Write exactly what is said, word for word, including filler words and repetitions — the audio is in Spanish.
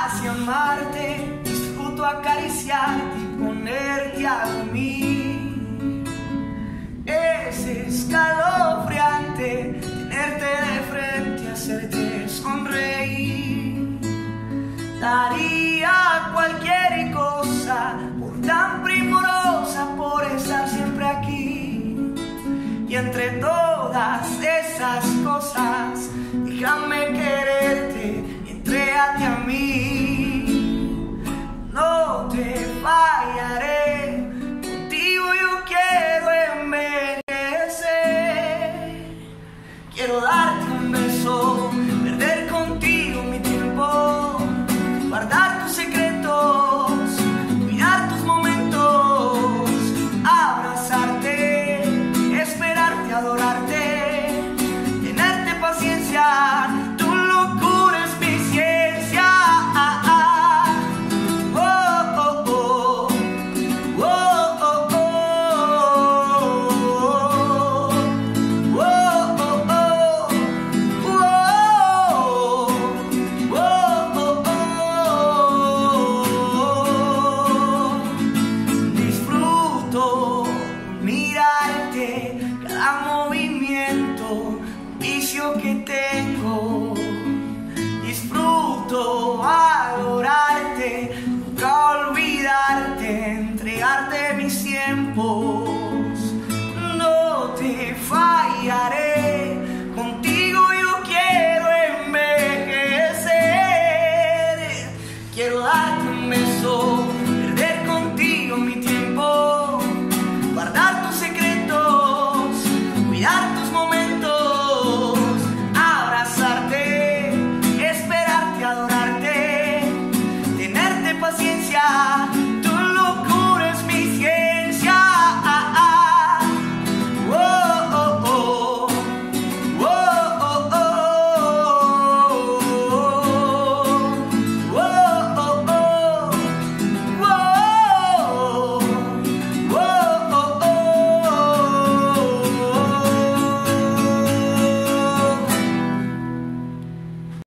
nace amarte, disfruto acariciarte y ponerte a dormir. Es escalofriante tenerte de frente, hacerte sonreír. Daría cualquier cosa por tan primorosa, por estar siempre aquí. Y entre todas esas cosas, déjame quererte y entrégate a mí. No te fallaré, contigo yo quiero envejecer. Quiero darte un beso